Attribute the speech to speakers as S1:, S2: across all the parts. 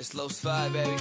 S1: It's Low Slide, baby.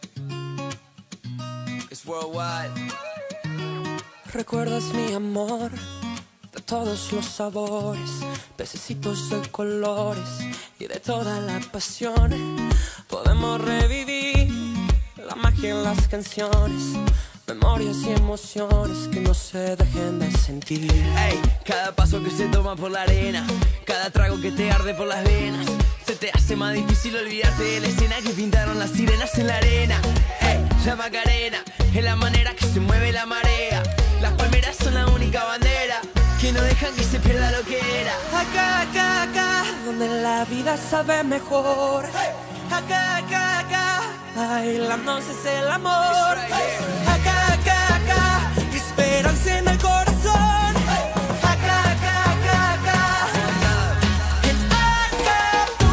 S1: It's worldwide.
S2: Recuerdas mi amor de todos los sabores, pececitos de colores y de toda la pasión. Podemos revivir la magia en las canciones, memorias y emociones que no se dejen de sentir.
S1: Ey, cada paso que se toma por la arena, cada trago que te arde por las venas, se te hace más difícil olvidarte de la escena que pintaron las sirenas en la arena. Ey, la Macarena es la manera que se mueve la marea. Las palmeras son la única bandera que no dejan que se pierda lo que era.
S2: Acá, acá, acá, donde la vida sabe mejor. Acá, acá, acá, bailando es el amor. Acá, acá, acá, esperanza en el corazón. Acá, acá, acá, acá, en Acapulco.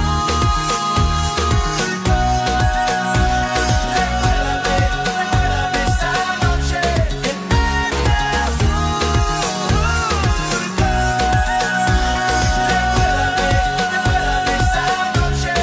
S2: Recuérdame esa noche en Recuérdame esa noche.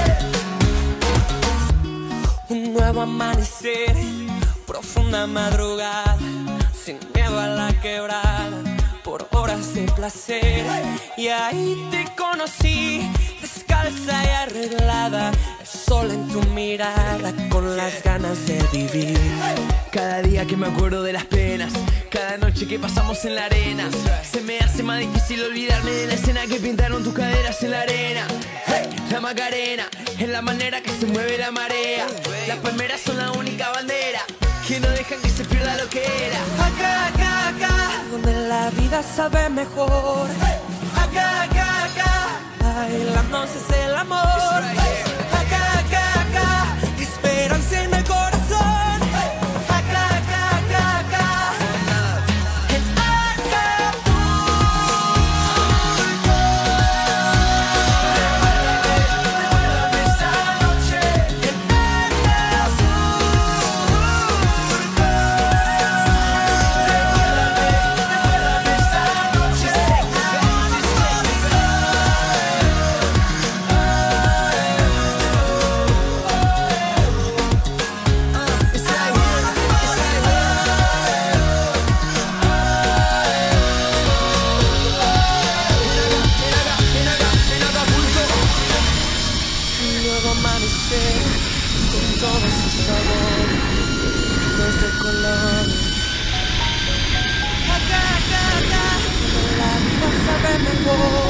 S2: Un nuevo amanecer, profunda madrugada, sin miedo a la quebrada, por horas de placer. Y ahí te conocí, descalza y arreglada, el sol en tu mirada, con las ganas de vivir.
S1: Cada día que me acuerdo de las penas, cada noche que pasamos en la arena, se me hace más difícil olvidarme de la escena que pintaron tus caderas en la arena. Hey, la Macarena es la manera que se mueve la marea. Las palmeras son la única bandera que no dejan que se pierda lo que era.
S2: Acá, acá, acá, donde la vida sabe mejor. Acá, acá, acá, bailando es el amor. Acá, acá, acá, esperanza en el corazón. Acá, acá, acá, acá, en Acapulco. Recuérdame esa noche en Recuérdame esa noche. Un nuevo amanecer con todos sus sabores, pececitos de colores. Acá, acá, acá, donde la vida sabe mejor.